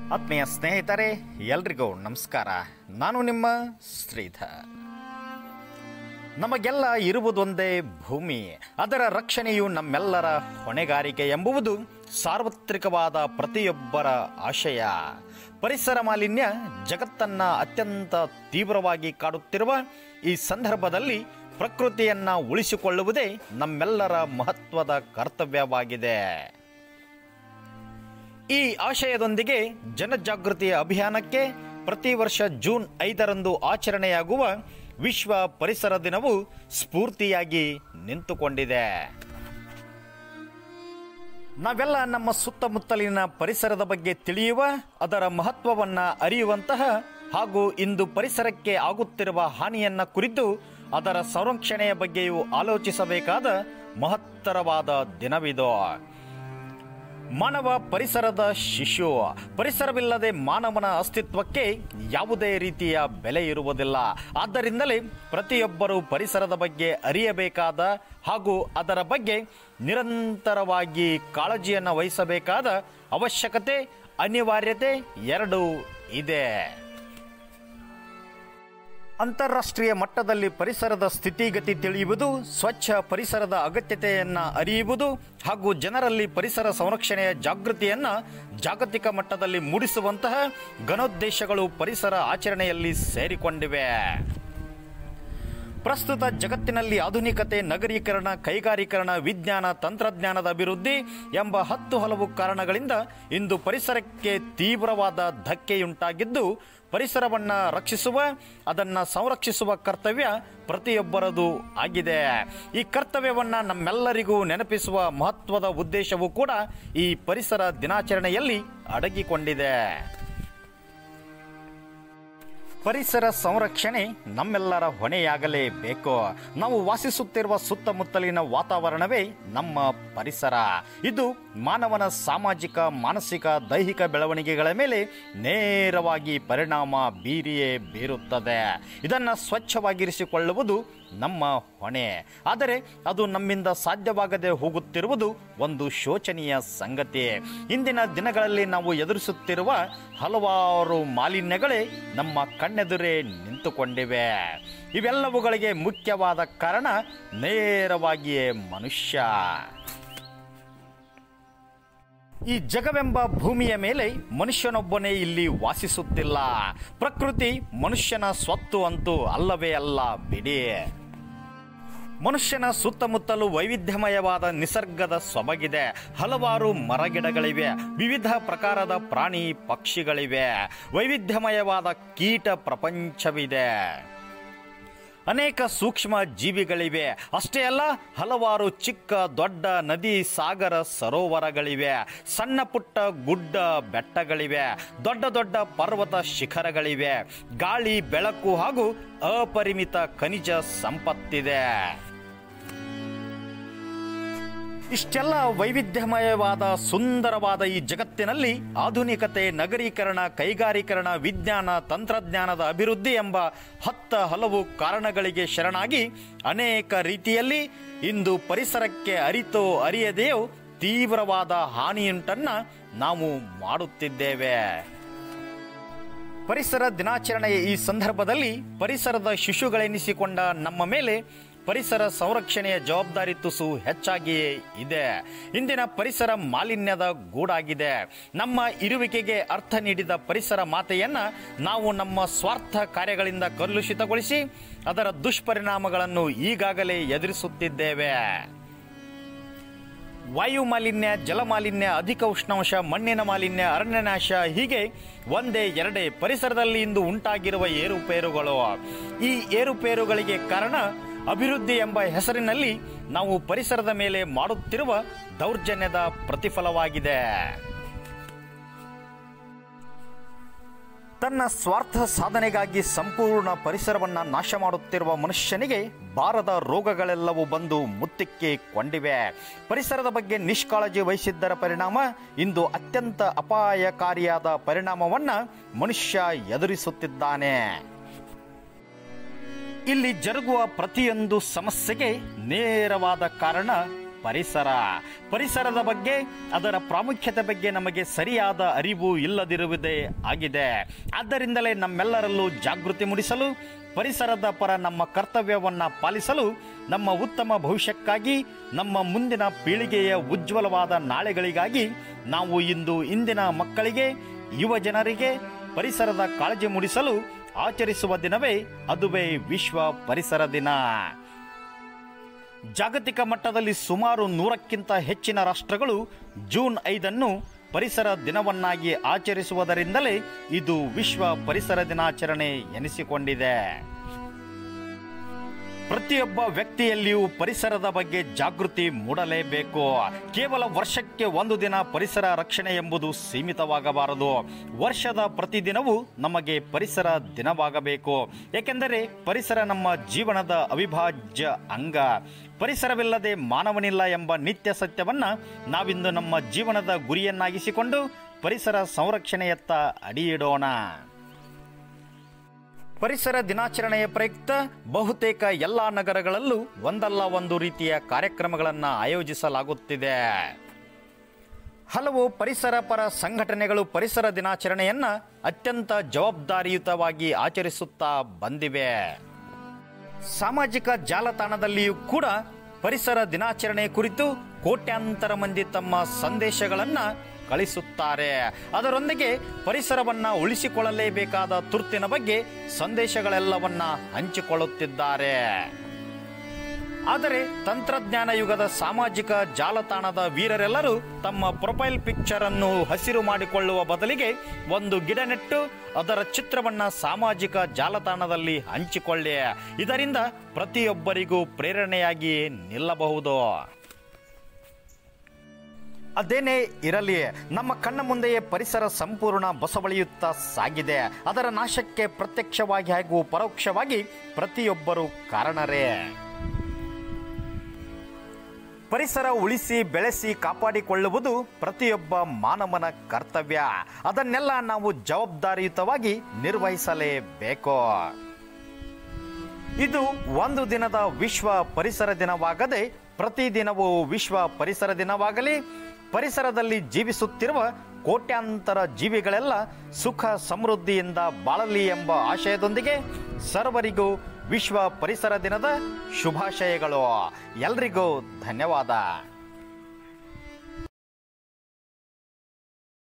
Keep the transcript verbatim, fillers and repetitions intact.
ಆತ್ಮೀಯ ಸ್ನೇಹಿತರೆ, ಎಲ್ರಿಗೂ ನಮಸ್ಕಾರ. ನಾನು ನಿಮ್ಮ ಶ್ರೀಧರ್. ನಮಗೆಲ್ಲ ಇರುವುದೊಂದೇ ಭೂಮಿ, ಅದರ ರಕ್ಷಣೆಯು ನಮ್ಮೆಲ್ಲರ ಹೊಣೆಗಾರಿಕೆ ಎಂಬುವುದು ಸಾರ್ವತ್ರಿಕವಾದ ಪ್ರತಿಯೊಬ್ಬರ ಆಶಯ. ಪರಿಸರ ಮಾಲಿನ್ಯ ಜಗತ್ತನ್ನ ಅತ್ಯಂತ ತೀವ್ರವಾಗಿ ಕಾಡುತ್ತಿರುವ ಈ ಸಂದರ್ಭದಲ್ಲಿ ಪ್ರಕೃತಿಯನ್ನ ಉಳಿಸಿಕೊಳ್ಳುವುದೇ ನಮ್ಮೆಲ್ಲರ ಮಹತ್ವದ ಕರ್ತವ್ಯವಾಗಿದೆ. ಈ ಆಶಯದೊಂದಿಗೆ ಜನಜಾಗೃತಿಯ ಅಭಿಯಾನಕ್ಕೆ ಪ್ರತಿ ವರ್ಷ ಜೂನ್ ಐದರಂದು ಆಚರಣೆಯಾಗುವ ವಿಶ್ವ ಪರಿಸರ ದಿನವು ಸ್ಫೂರ್ತಿಯಾಗಿ ನಿಂತುಕೊಂಡಿದೆ. ನಾವೆಲ್ಲ ನಮ್ಮ ಸುತ್ತಮುತ್ತಲಿನ ಪರಿಸರದ ಬಗ್ಗೆ ತಿಳಿಯುವ, ಅದರ ಮಹತ್ವವನ್ನು ಅರಿಯುವಂತಹ ಹಾಗೂ ಇಂದು ಪರಿಸರಕ್ಕೆ ಆಗುತ್ತಿರುವ ಹಾನಿಯನ್ನ ಕುರಿತು ಅದರ ಸಂರಕ್ಷಣೆಯ ಬಗ್ಗೆಯೂ ಆಲೋಚಿಸಬೇಕಾದ ಮಹತ್ತರವಾದ ದಿನವಿದು. ಮಾನವ ಪರಿಸರದ ಶಿಶು. ಪರಿಸರವಿಲ್ಲದೆ ಮಾನವನ ಅಸ್ತಿತ್ವಕ್ಕೆ ಯಾವುದೇ ರೀತಿಯ ಬೆಲೆ ಇರುವುದಿಲ್ಲ. ಆದ್ದರಿಂದಲೇ ಪ್ರತಿಯೊಬ್ಬರೂ ಪರಿಸರದ ಬಗ್ಗೆ ಅರಿಯಬೇಕಾದ ಹಾಗೂ ಅದರ ಬಗ್ಗೆ ನಿರಂತರವಾಗಿ ಕಾಳಜಿಯನ್ನು ವಹಿಸಬೇಕಾದ ಅವಶ್ಯಕತೆ, ಅನಿವಾರ್ಯತೆ ಎರಡೂ ಇದೆ. ಅಂತಾರಾಷ್ಟ್ರೀಯ ಮಟ್ಟದಲ್ಲಿ ಪರಿಸರದ ಸ್ಥಿತಿಗತಿ ತಿಳಿಯುವುದು, ಸ್ವಚ್ಛ ಪರಿಸರದ ಅಗತ್ಯತೆಯನ್ನು ಅರಿಯುವುದು ಹಾಗೂ ಜನರಲ್ಲಿ ಪರಿಸರ ಸಂರಕ್ಷಣೆಯ ಜಾಗೃತಿಯನ್ನು ಜಾಗತಿಕ ಮಟ್ಟದಲ್ಲಿ ಮೂಡಿಸುವಂತಹ ಘನೋದ್ದೇಶಗಳು ಪರಿಸರ ಆಚರಣೆಯಲ್ಲಿ ಸೇರಿಕೊಂಡಿವೆ. ಪ್ರಸ್ತುತ ಜಗತ್ತಿನಲ್ಲಿ ಆಧುನಿಕತೆ, ನಗರೀಕರಣ, ಕೈಗಾರೀಕರಣ, ವಿಜ್ಞಾನ, ತಂತ್ರಜ್ಞಾನದ ಅಭಿವೃದ್ಧಿ ಎಂಬ ಹತ್ತು ಹಲವು ಕಾರಣಗಳಿಂದ ಇಂದು ಪರಿಸರಕ್ಕೆ ತೀವ್ರವಾದ ಧಕ್ಕೆಯುಂಟಾಗಿದ್ದು, ಪರಿಸರವನ್ನು ರಕ್ಷಿಸುವ, ಅದನ್ನು ಸಂರಕ್ಷಿಸುವ ಕರ್ತವ್ಯ ಪ್ರತಿಯೊಬ್ಬರದು ಆಗಿದೆ. ಈ ಕರ್ತವ್ಯವನ್ನು ನಮ್ಮೆಲ್ಲರಿಗೂ ನೆನಪಿಸುವ ಮಹತ್ವದ ಉದ್ದೇಶವೂ ಕೂಡ ಈ ಪರಿಸರ ದಿನಾಚರಣೆಯಲ್ಲಿ ಅಡಗಿಕೊಂಡಿದೆ. ಪರಿಸರ ಸಂರಕ್ಷಣೆ ನಮ್ಮೆಲ್ಲರ ಹೊಣೆಯಾಗಲೇಬೇಕು. ನಾವು ವಾಸಿಸುತ್ತಿರುವ ಸುತ್ತಮುತ್ತಲಿನ ವಾತಾವರಣವೇ ನಮ್ಮ ಪರಿಸರ. ಇದು ಮಾನವನ ಸಾಮಾಜಿಕ, ಮಾನಸಿಕ, ದೈಹಿಕ ಬೆಳವಣಿಗೆಗಳ ಮೇಲೆ ನೇರವಾಗಿ ಪರಿಣಾಮ ಬೀರಿಯೇ ಬೀರುತ್ತದೆ. ಇದನ್ನು ಸ್ವಚ್ಛವಾಗಿರಿಸಿಕೊಳ್ಳುವುದು ನಮ್ಮ ಹೊಣೆ. ಆದರೆ ಅದು ನಮ್ಮಿಂದ ಸಾಧ್ಯವಾಗದೆ ಹೋಗುತ್ತಿರುವುದು ಒಂದು ಶೋಚನೀಯ ಸಂಗತಿ. ಇಂದಿನ ದಿನಗಳಲ್ಲಿ ನಾವು ಎದುರಿಸುತ್ತಿರುವ ಹಲವಾರು ಮಾಲಿನ್ಯಗಳೇ ನಮ್ಮ ಕಣ್ಣೆದುರೇ ನಿಂತುಕೊಂಡಿವೆ. ಇವೆಲ್ಲವುಗಳಿಗೆ ಮುಖ್ಯವಾದ ಕಾರಣ ನೇರವಾಗಿಯೇ ಮನುಷ್ಯ. ಈ ಜಗವೆಂಬ ಭೂಮಿಯ ಮೇಲೆ ಮನುಷ್ಯನೊಬ್ಬನೇ ಇಲ್ಲಿ ವಾಸಿಸುತ್ತಿಲ್ಲ. ಪ್ರಕೃತಿ ಮನುಷ್ಯನ ಸ್ವತ್ತು ಅಂತೂ ಅಲ್ಲವೇ ಅಲ್ಲ ಬಿಡಿ. ಮನುಷ್ಯನ ಸುತ್ತಮುತ್ತಲೂ ವೈವಿಧ್ಯಮಯವಾದ ನಿಸರ್ಗದ ಸೊಬಗಿದೆ. ಹಲವಾರು ಮರಗಿಡಗಳಿವೆ, ವಿವಿಧ ಪ್ರಕಾರದ ಪ್ರಾಣಿ ಪಕ್ಷಿಗಳಿವೆ, ವೈವಿಧ್ಯಮಯವಾದ ಕೀಟ ಪ್ರಪಂಚವಿದೆ, ಅನೇಕ ಸೂಕ್ಷ್ಮ ಜೀವಿಗಳಿವೆ. ಅಷ್ಟೇ ಅಲ್ಲ, ಹಲವಾರು ಚಿಕ್ಕ ದೊಡ್ಡ ನದಿ, ಸಾಗರ, ಸರೋವರಗಳಿವೆ, ಸಣ್ಣ ಪುಟ್ಟ ಗುಡ್ಡ ಬೆಟ್ಟಗಳಿವೆ, ದೊಡ್ಡ ದೊಡ್ಡ ಪರ್ವತ ಶಿಖರಗಳಿವೆ, ಗಾಳಿ, ಬೆಳಕು ಹಾಗೂ ಅಪರಿಮಿತ ಖನಿಜ ಸಂಪತ್ತಿದೆ. ಇಷ್ಟೆಲ್ಲ ವೈವಿಧ್ಯಮಯವಾದ ಸುಂದರವಾದ ಈ ಜಗತ್ತಿನಲ್ಲಿ ಆಧುನಿಕತೆ, ನಗರೀಕರಣ, ಕೈಗಾರೀಕರಣ, ವಿಜ್ಞಾನ, ತಂತ್ರಜ್ಞಾನದ ಅಭಿವೃದ್ಧಿ ಎಂಬ ಹತ್ತ ಹಲವು ಕಾರಣಗಳಿಗೆ ಶರಣಾಗಿ ಅನೇಕ ರೀತಿಯಲ್ಲಿ ಇಂದು ಪರಿಸರಕ್ಕೆ ಅರಿತೋ ಅರಿಯದೆಯೋ ತೀವ್ರವಾದ ಹಾನಿಯುಂಟನ್ನ ನಾವು ಮಾಡುತ್ತಿದ್ದೇವೆ. ಪರಿಸರ ದಿನಾಚರಣೆಯ ಈ ಸಂದರ್ಭದಲ್ಲಿ ಪರಿಸರದ ಶಿಶುಗಳೆನಿಸಿಕೊಂಡ ನಮ್ಮ ಮೇಲೆ ಪರಿಸರ ಸಂರಕ್ಷಣೆಯ ಜವಾಬ್ದಾರಿ ತುಸು ಹೆಚ್ಚಾಗಿಯೇ ಇದೆ. ಇಂದಿನ ಪರಿಸರ ಮಾಲಿನ್ಯದ ಗೂಡಾಗಿದೆ. ನಮ್ಮ ಇರುವಿಕೆಗೆ ಅರ್ಥ ನೀಡಿದ ಪರಿಸರ ಮಾತೆಯನ್ನ ನಾವು ನಮ್ಮ ಸ್ವಾರ್ಥ ಕಾರ್ಯಗಳಿಂದ ಕಲುಷಿತಗೊಳಿಸಿ ಅದರ ದುಷ್ಪರಿಣಾಮಗಳನ್ನು ಈಗಾಗಲೇ ಎದುರಿಸುತ್ತಿದ್ದೇವೆ. ವಾಯು ಮಾಲಿನ್ಯ, ಜಲ ಮಾಲಿನ್ಯ, ಅಧಿಕ ಉಷ್ಣಾಂಶ, ಮಣ್ಣಿನ ಮಾಲಿನ್ಯ, ಅರಣ್ಯನಾಶ, ಹೀಗೆ ಒಂದೇ ಎರಡೇ ಪರಿಸರದಲ್ಲಿ ಇಂದು ಉಂಟಾಗಿರುವ ಏರುಪೇರುಗಳು. ಈ ಏರುಪೇರುಗಳಿಗೆ ಕಾರಣ ಅಭಿವೃದ್ಧಿ ಎಂಬ ಹೆಸರಿನಲ್ಲಿ ನಾವು ಪರಿಸರದ ಮೇಲೆ ಮಾಡುತ್ತಿರುವ ದೌರ್ಜನ್ಯದ ಪ್ರತಿಫಲವಾಗಿದೆ. ತನ್ನ ಸ್ವಾರ್ಥ ಸಾಧನೆಗಾಗಿ ಸಂಪೂರ್ಣ ಪರಿಸರವನ್ನು ನಾಶ ಮಾಡುತ್ತಿರುವ ಮನುಷ್ಯನಿಗೆ ಬಾರದ ರೋಗಗಳೆಲ್ಲವೂ ಬಂದು ಮುತ್ತಿಕ್ಕಿಕೊಂಡಿವೆ. ಪರಿಸರದ ಬಗ್ಗೆ ನಿಷ್ಕಾಳಜಿ ವಹಿಸಿದ್ದರ ಪರಿಣಾಮ ಇಂದು ಅತ್ಯಂತ ಅಪಾಯಕಾರಿಯಾದ ಪರಿಣಾಮವನ್ನು ಮನುಷ್ಯ ಎದುರಿಸುತ್ತಿದ್ದಾನೆ. ಇಲ್ಲಿ ಜರುಗುವ ಪ್ರತಿಯೊಂದು ಸಮಸ್ಯೆಗೆ ನೇರವಾದ ಕಾರಣ ಪರಿಸರ. ಪರಿಸರದ ಬಗ್ಗೆ, ಅದರ ಪ್ರಾಮುಖ್ಯತೆ ಬಗ್ಗೆ ನಮಗೆ ಸರಿಯಾದ ಅರಿವು ಇಲ್ಲದಿರುವುದೇ ಆಗಿದೆ. ಆದ್ದರಿಂದಲೇ ನಮ್ಮೆಲ್ಲರಲ್ಲೂ ಜಾಗೃತಿ ಮೂಡಿಸಲು, ಪರಿಸರದ ಪರ ನಮ್ಮ ಕರ್ತವ್ಯವನ್ನು ಪಾಲಿಸಲು, ನಮ್ಮ ಉತ್ತಮ ಭವಿಷ್ಯಕ್ಕಾಗಿ, ನಮ್ಮ ಮುಂದಿನ ಪೀಳಿಗೆಯ ಉಜ್ವಲವಾದ ನಾಳೆಗಳಿಗಾಗಿ ನಾವು ಇಂದು ಇಂದಿನ ಮಕ್ಕಳಿಗೆ, ಯುವ ಜನರಿಗೆ ಪರಿಸರದ ಕಾಳಜಿ ಮೂಡಿಸಲು ಆಚರಿಸುವ ದಿನವೇ ಅದುವೇ ವಿಶ್ವ ಪರಿಸರ ದಿನ. ಜಾಗತಿಕ ಮಟ್ಟದಲ್ಲಿ ಸುಮಾರು ನೂರಕ್ಕಿಂತ ಹೆಚ್ಚಿನ ರಾಷ್ಟ್ರಗಳು ಜೂನ್ ಐದನ್ನು ಪರಿಸರ ದಿನವನ್ನಾಗಿ ಆಚರಿಸುವುದರಿಂದಲೇ ಇದು ವಿಶ್ವ ಪರಿಸರ ದಿನಾಚರಣೆ ಎನಿಸಿಕೊಂಡಿದೆ. ಪ್ರತಿಯೊಬ್ಬ ವ್ಯಕ್ತಿಯಲ್ಲಿಯೂ ಪರಿಸರದ ಬಗ್ಗೆ ಜಾಗೃತಿ ಮೂಡಲೇಬೇಕು. ಕೇವಲ ವರ್ಷಕ್ಕೆ ಒಂದು ದಿನ ಪರಿಸರ ರಕ್ಷಣೆ ಎಂಬುದು ಸೀಮಿತವಾಗಬಾರದು. ವರ್ಷದ ಪ್ರತಿದಿನವೂ ನಮಗೆ ಪರಿಸರ ದಿನವಾಗಬೇಕು. ಏಕೆಂದರೆ ಪರಿಸರ ನಮ್ಮ ಜೀವನದ ಅವಿಭಾಜ್ಯ ಅಂಗ. ಪರಿಸರವಿಲ್ಲದೆ ಮಾನವನಿಲ್ಲ ಎಂಬ ನಿತ್ಯ ಸತ್ಯವನ್ನು ನಾವಿಂದು ನಮ್ಮ ಜೀವನದ ಗುರಿಯನ್ನಾಗಿಸಿಕೊಂಡು ಪರಿಸರ ಸಂರಕ್ಷಣೆಯತ್ತ ಅಡಿಯಿಡೋಣ. ಪರಿಸರ ದಿನಾಚರಣೆಯ ಪ್ರಯುಕ್ತ ಬಹುತೇಕ ಎಲ್ಲ ನಗರಗಳಲ್ಲೂ ಒಂದಲ್ಲ ಒಂದು ರೀತಿಯ ಕಾರ್ಯಕ್ರಮಗಳನ್ನು ಆಯೋಜಿಸಲಾಗುತ್ತಿದೆ. ಹಲವು ಪರಿಸರ ಪರ ಸಂಘಟನೆಗಳು ಪರಿಸರ ದಿನಾಚರಣೆಯನ್ನು ಅತ್ಯಂತ ಜವಾಬ್ದಾರಿಯುತವಾಗಿ ಆಚರಿಸುತ್ತಾ ಬಂದಿವೆ. ಸಾಮಾಜಿಕ ಜಾಲತಾಣದಲ್ಲಿಯೂ ಕೂಡ ಪರಿಸರ ದಿನಾಚರಣೆ ಕುರಿತು ಕೋಟ್ಯಾಂತರ ಮಂದಿ ತಮ್ಮ ಸಂದೇಶಗಳನ್ನು ಕಳಿಸುತ್ತಾರೆ. ಅದರೊಂದಿಗೆ ಪರಿಸರವನ್ನು ಉಳಿಸಿಕೊಳ್ಳಲೇಬೇಕಾದ ತುರ್ತಿನ ಬಗ್ಗೆ ಸಂದೇಶಗಳೆಲ್ಲವನ್ನ ಹಂಚಿಕೊಳ್ಳುತ್ತಿದ್ದಾರೆ. ಆದರೆ ತಂತ್ರಜ್ಞಾನ ಯುಗದ ಸಾಮಾಜಿಕ ಜಾಲತಾಣದ ವೀರರೆಲ್ಲರೂ ತಮ್ಮ ಪ್ರೊಫೈಲ್ ಪಿಕ್ಚರ್ ಅನ್ನು ಹಸಿರು ಮಾಡಿಕೊಳ್ಳುವ ಬದಲಿಗೆ ಒಂದು ಗಿಡ ನೆಟ್ಟು ಅದರ ಚಿತ್ರವನ್ನು ಸಾಮಾಜಿಕ ಜಾಲತಾಣದಲ್ಲಿ ಹಂಚಿಕೊಳ್ಳಿ. ಇದರಿಂದ ಪ್ರತಿಯೊಬ್ಬರಿಗೂ ಪ್ರೇರಣೆಯಾಗಿ ನಿಲ್ಲಬಹುದು. ಅದೇನೇ ಇರಲಿ, ನಮ್ಮ ಕಣ್ಣ ಮುಂದೆಯೇ ಪರಿಸರ ಸಂಪೂರ್ಣ ಬಸವಳಿಯುತ್ತಾ ಸಾಗಿದೆ. ಅದರ ನಾಶಕ್ಕೆ ಪ್ರತ್ಯಕ್ಷವಾಗಿ ಹಾಗೂ ಪರೋಕ್ಷವಾಗಿ ಪ್ರತಿಯೊಬ್ಬರು ಕಾರಣರೇ. ಪರಿಸರ ಉಳಿಸಿ ಬೆಳೆಸಿ ಕಾಪಾಡಿಕೊಳ್ಳುವುದು ಪ್ರತಿಯೊಬ್ಬ ಮಾನವನ ಕರ್ತವ್ಯ. ಅದನ್ನೆಲ್ಲ ನಾವು ಜವಾಬ್ದಾರಿಯುತವಾಗಿ ನಿರ್ವಹಿಸಲೇಬೇಕು. ಇದು ಒಂದು ದಿನದ ವಿಶ್ವ ಪರಿಸರ ದಿನವಾಗದೆ ಪ್ರತಿದಿನವೂ ವಿಶ್ವ ಪರಿಸರ ದಿನವಾಗಲಿ. ಪರಿಸರದಲ್ಲಿ ಜೀವಿಸುತ್ತಿರುವ ಕೋಟ್ಯಾಂತರ ಜೀವಿಗಳೆಲ್ಲ ಸುಖ ಸಮೃದ್ಧಿಯಿಂದ ಬಾಳಲಿ ಎಂಬ ಆಶಯದೊಂದಿಗೆ ಸರ್ವರಿಗೂ ವಿಶ್ವ ಪರಿಸರ ದಿನದ ಶುಭಾಶಯಗಳು. ಎಲ್ರಿಗೂ ಧನ್ಯವಾದ.